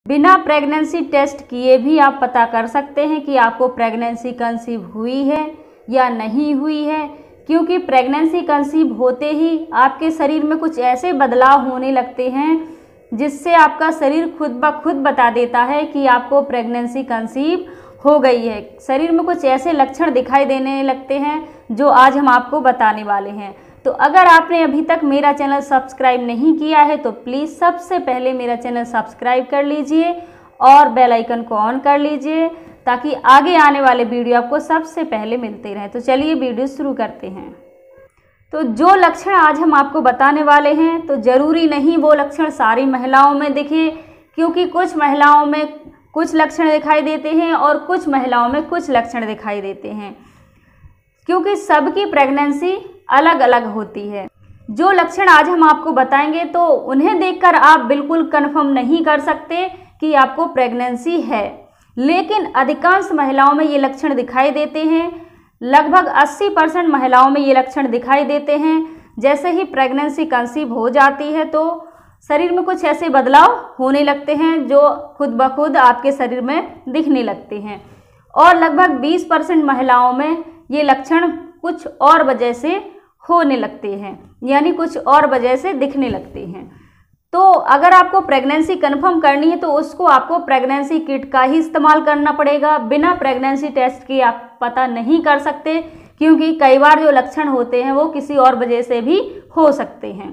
बिना pregnancy test किए भी आप पता कर सकते हैं कि आपको प्रेगनेंसी कंसीव हुई है या नहीं हुई है, क्योंकि प्रेगनेंसी कंसीव होते ही आपके शरीर में कुछ ऐसे बदलाव होने लगते हैं जिससे आपका शरीर खुद ब खुद बता देता है कि आपको प्रेगनेंसी कंसीव हो गई है। शरीर में कुछ ऐसे लक्षण दिखाई देने लगते हैं जो आज हम आपको बताने वाले हैं। तो अगर आपने अभी तक मेरा चैनल सब्सक्राइब नहीं किया है तो प्लीज़ सबसे पहले मेरा चैनल सब्सक्राइब कर लीजिए और बेल आइकन को ऑन कर लीजिए ताकि आगे आने वाले वीडियो आपको सबसे पहले मिलते रहें। तो चलिए वीडियो शुरू करते हैं। तो जो लक्षण आज हम आपको बताने वाले हैं तो ज़रूरी नहीं वो लक्षण सारी महिलाओं में दिखे, क्योंकि कुछ महिलाओं में कुछ लक्षण दिखाई देते हैं और कुछ महिलाओं में कुछ लक्षण दिखाई देते हैं, क्योंकि सबकी प्रेगनेंसी अलग अलग होती है। जो लक्षण आज हम आपको बताएंगे तो उन्हें देखकर आप बिल्कुल कंफर्म नहीं कर सकते कि आपको प्रेगनेंसी है, लेकिन अधिकांश महिलाओं में ये लक्षण दिखाई देते हैं। लगभग 80% महिलाओं में ये लक्षण दिखाई देते हैं। जैसे ही प्रेगनेंसी कंसीव हो जाती है तो शरीर में कुछ ऐसे बदलाव होने लगते हैं जो खुद ब खुद आपके शरीर में दिखने लगते हैं, और लगभग 20% महिलाओं में ये लक्षण कुछ और वजह से होने लगते हैं, यानी कुछ और वजह से दिखने लगते हैं। तो अगर आपको प्रेगनेंसी कंफर्म करनी है तो उसको आपको प्रेगनेंसी किट का ही इस्तेमाल करना पड़ेगा। बिना प्रेगनेंसी टेस्ट के आप पता नहीं कर सकते, क्योंकि कई बार जो लक्षण होते हैं वो किसी और वजह से भी हो सकते हैं।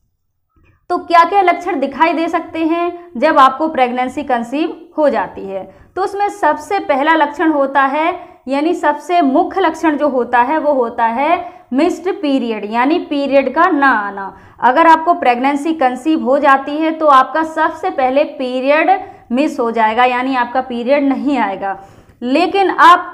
तो क्या क्या लक्षण दिखाई दे सकते हैं जब आपको प्रेगनेंसी कंसीव हो जाती है? तो उसमें सबसे पहला लक्षण होता है, यानी सबसे मुख्य लक्षण जो होता है वो होता है मिस्ड पीरियड, यानी पीरियड का ना आना। अगर आपको प्रेगनेंसी कंसीव हो जाती है तो आपका सबसे पहले पीरियड मिस हो जाएगा, यानी आपका पीरियड नहीं आएगा। लेकिन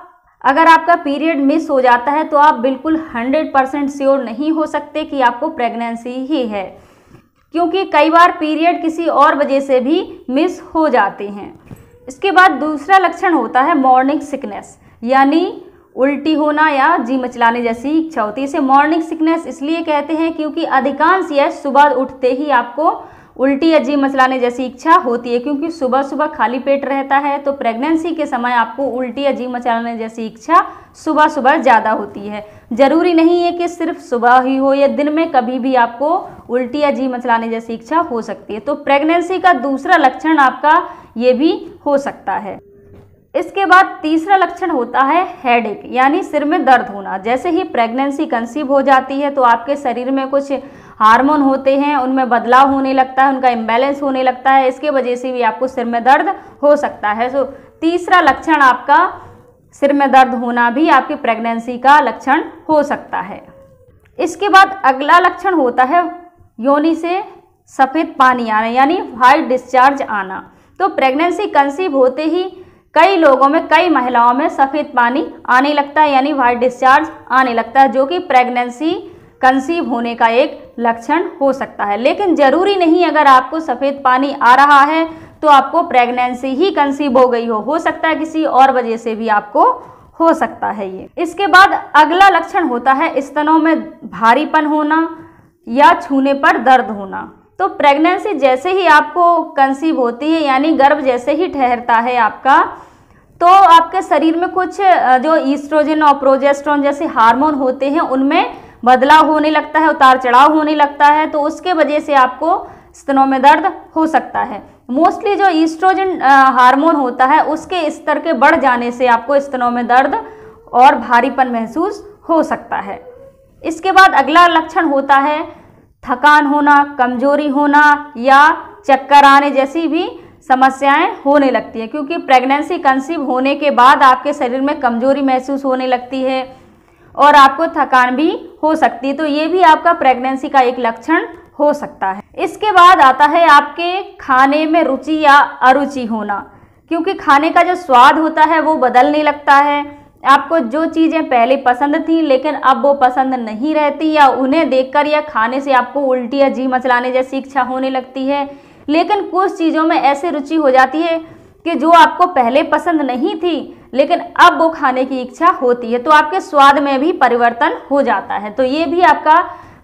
अगर आपका पीरियड मिस हो जाता है तो आप बिल्कुल 100% श्योर नहीं हो सकते कि आपको प्रेगनेंसी ही है, क्योंकि कई बार पीरियड किसी और वजह से भी मिस हो जाते हैं। इसके बाद दूसरा लक्षण होता है मॉर्निंग सिकनेस, यानी उल्टी होना या जी मचलाने जैसी इच्छा होती है। इसे मॉर्निंग सिकनेस इसलिए कहते हैं क्योंकि अधिकांश यह सुबह उठते ही आपको उल्टी या जी मचलाने जैसी इच्छा होती है, क्योंकि सुबह सुबह खाली पेट रहता है तो प्रेगनेंसी के समय आपको उल्टी या जी मचलाने जैसी इच्छा सुबह सुबह ज़्यादा होती है। ज़रूरी नहीं है कि सिर्फ सुबह ही हो, या दिन में कभी भी आपको उल्टी या जी मचलाने जैसी इच्छा हो सकती है। तो प्रेगनेंसी का दूसरा लक्षण आपका ये भी हो सकता है। इसके बाद तीसरा लक्षण होता है हेडेक, यानी सिर में दर्द होना। जैसे ही प्रेगनेंसी कंसीव हो जाती है तो आपके शरीर में कुछ हार्मोन होते हैं, उनमें बदलाव होने लगता है, उनका इम्बैलेंस होने लगता है। इसके वजह से भी आपको सिर में दर्द हो सकता है। तो तीसरा लक्षण आपका सिर में दर्द होना भी आपकी प्रेगनेंसी का लक्षण हो सकता है। इसके बाद अगला लक्षण होता है योनि से सफ़ेद पानी आना, यानी व्हाइट डिस्चार्ज आना। तो प्रेगनेंसी कंसीव होते ही कई लोगों में, कई महिलाओं में सफ़ेद पानी आने लगता है, यानी व्हाइट डिस्चार्ज आने लगता है, जो कि प्रेगनेंसी कंसीव होने का एक लक्षण हो सकता है। लेकिन ज़रूरी नहीं अगर आपको सफ़ेद पानी आ रहा है तो आपको प्रेगनेंसी ही कंसीव हो गई हो सकता है किसी और वजह से भी आपको हो सकता है ये। इसके बाद अगला लक्षण होता है स्तनों में भारीपन होना या छूने पर दर्द होना। तो प्रेगनेंसी जैसे ही आपको कंसीव होती है, यानी गर्भ जैसे ही ठहरता है आपका, तो आपके शरीर में कुछ जो ईस्ट्रोजन और प्रोजेस्टेरोन जैसे हार्मोन होते हैं उनमें बदलाव होने लगता है, उतार चढ़ाव होने लगता है। तो उसके वजह से आपको स्तनों में दर्द हो सकता है। मोस्टली जो ईस्ट्रोजन हार्मोन होता है उसके स्तर के बढ़ जाने से आपको स्तनों में दर्द और भारीपन महसूस हो सकता है। इसके बाद अगला लक्षण होता है थकान होना, कमजोरी होना या चक्कर आने जैसी भी समस्याएं होने लगती हैं, क्योंकि प्रेगनेंसी कंसीव होने के बाद आपके शरीर में कमजोरी महसूस होने लगती है और आपको थकान भी हो सकती है। तो ये भी आपका प्रेगनेंसी का एक लक्षण हो सकता है। इसके बाद आता है आपके खाने में रुचि या अरुचि होना, क्योंकि खाने का जो स्वाद होता है वो बदलने लगता है। आपको जो चीज़ें पहले पसंद थी लेकिन अब वो पसंद नहीं रहती, या उन्हें देखकर या खाने से आपको उल्टी या जी मचलाने जैसी इच्छा होने लगती है। लेकिन कुछ चीज़ों में ऐसे रुचि हो जाती है कि जो आपको पहले पसंद नहीं थी लेकिन अब वो खाने की इच्छा होती है, तो आपके स्वाद में भी परिवर्तन हो जाता है। तो ये भी आपका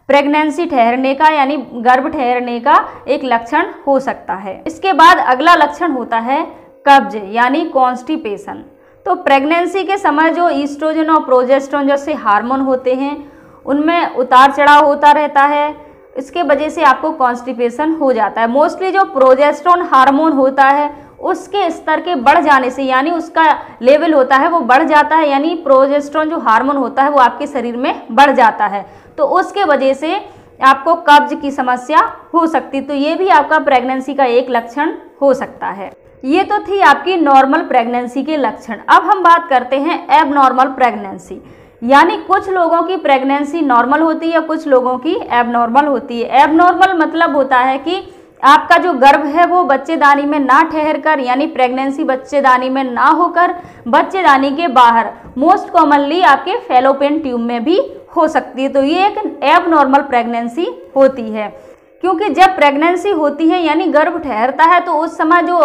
प्रेगनेंसी ठहरने का यानी गर्भ ठहरने का एक लक्षण हो सकता है। इसके बाद अगला लक्षण होता है कब्ज यानी कॉन्स्टिपेशन। तो प्रेगनेंसी के समय जो ईस्ट्रोजन और प्रोजेस्टेरोन जैसे हार्मोन होते हैं उनमें उतार चढ़ाव होता रहता है, इसके वजह से आपको कॉन्स्टिपेशन हो जाता है। मोस्टली जो प्रोजेस्टेरोन हार्मोन होता है उसके स्तर के बढ़ जाने से यानी उसका लेवल होता है वो बढ़ जाता है, यानी प्रोजेस्टेरोन जो हार्मोन होता है वो आपके शरीर में बढ़ जाता है, तो उसके वजह से आपको कब्ज की समस्या हो सकती। तो ये भी आपका प्रेगनेंसी का एक लक्षण हो सकता है। ये तो थी आपकी नॉर्मल प्रेगनेंसी के लक्षण। अब हम बात करते हैं एबनॉर्मल प्रेगनेंसी, यानी कुछ लोगों की प्रेगनेंसी नॉर्मल होती है, कुछ लोगों की एबनॉर्मल होती है। एबनॉर्मल मतलब होता है कि आपका जो गर्भ है वो बच्चेदानी में ना ठहर कर यानी प्रेगनेंसी बच्चेदानी में ना होकर बच्चेदानी के बाहर, मोस्ट कॉमनली आपके फैलोपियन ट्यूब में भी हो सकती है। तो ये एक एबनॉर्मल प्रेगनेंसी होती है, क्योंकि जब प्रेगनेंसी होती है यानी गर्भ ठहरता है तो उस समय जो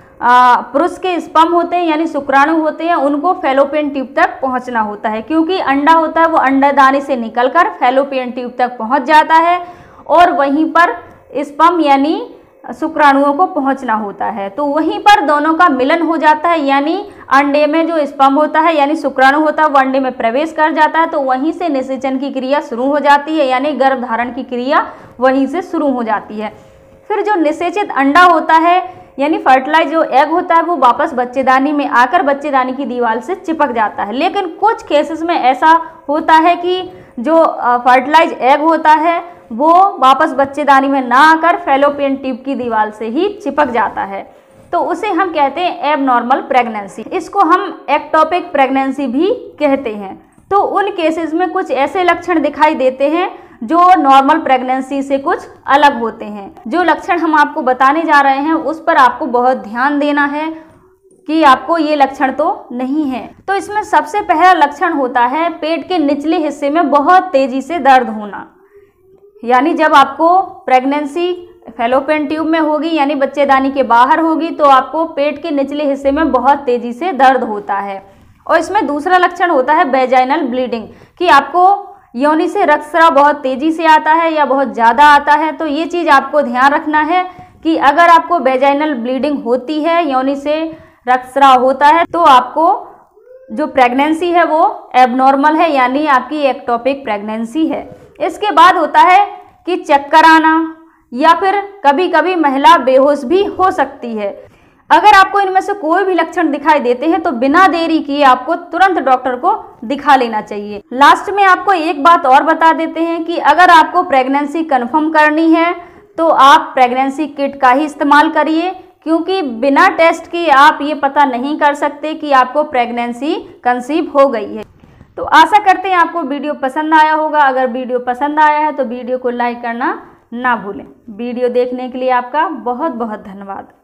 पुरुष के स्पर्म होते हैं यानी शुक्राणु होते हैं उनको फैलोपियन ट्यूब तक पहुंचना होता है, क्योंकि अंडा होता है वो अंडादानी से निकलकर फैलोपियन ट्यूब तक पहुंच जाता है और वहीं पर स्पर्म यानी शुक्राणुओं को पहुंचना होता है। तो वहीं पर दोनों का मिलन हो जाता है, यानी अंडे में जो स्पर्म होता है यानी शुक्राणु होता है वो अंडे में प्रवेश कर जाता है, तो वहीं से निषेचन की क्रिया शुरू हो जाती है, यानी गर्भधारण की क्रिया वहीं से शुरू हो जाती है। फिर जो निषेचित अंडा होता है यानी फर्टिलाइज जो एग होता है वो वापस बच्चेदानी में आकर बच्चेदानी की दीवार से चिपक जाता है। लेकिन कुछ केसेस में ऐसा होता है कि जो फर्टिलाइज एग होता है वो वापस बच्चेदानी में ना आकर फैलोपियन ट्यूब की दीवार से ही चिपक जाता है, तो उसे हम कहते हैं एबनॉर्मल प्रेगनेंसी। इसको हम एक्टोपिक प्रेगनेंसी भी कहते हैं। तो उन केसेस में कुछ ऐसे लक्षण दिखाई देते हैं जो नॉर्मल प्रेगनेंसी से कुछ अलग होते हैं। जो लक्षण हम आपको बताने जा रहे हैं उस पर आपको बहुत ध्यान देना है कि आपको ये लक्षण तो नहीं है। तो इसमें सबसे पहला लक्षण होता है पेट के निचले हिस्से में बहुत तेजी से दर्द होना, यानी जब आपको प्रेगनेंसी फैलोपियन ट्यूब में होगी यानी बच्चेदानी के बाहर होगी तो आपको पेट के निचले हिस्से में बहुत तेजी से दर्द होता है। और इसमें दूसरा लक्षण होता है वेजाइनल ब्लीडिंग, कि आपको योनि से रक्तस्राव बहुत तेजी से आता है या बहुत ज़्यादा आता है। तो ये चीज़ आपको ध्यान रखना है कि अगर आपको वेजाइनल ब्लीडिंग होती है, योनि से रक्तस्राव होता है, तो आपको जो प्रेगनेंसी है वो एबनॉर्मल है यानी आपकी एक्टोपिक प्रेगनेंसी है। इसके बाद होता है कि चक्कर आना या फिर कभी कभी महिला बेहोश भी हो सकती है। अगर आपको इनमें से कोई भी लक्षण दिखाई देते हैं तो बिना देरी किए आपको तुरंत डॉक्टर को दिखा लेना चाहिए। लास्ट में आपको एक बात और बता देते हैं कि अगर आपको प्रेगनेंसी कंफर्म करनी है तो आप प्रेगनेंसी किट का ही इस्तेमाल करिए, क्योंकि बिना टेस्ट के आप ये पता नहीं कर सकते कि आपको प्रेगनेंसी कंसीव हो गई है। तो आशा करते हैं आपको वीडियो पसंद आया होगा। अगर वीडियो पसंद आया है तो वीडियो को लाइक करना ना भूलें। वीडियो देखने के लिए आपका बहुत बहुत धन्यवाद।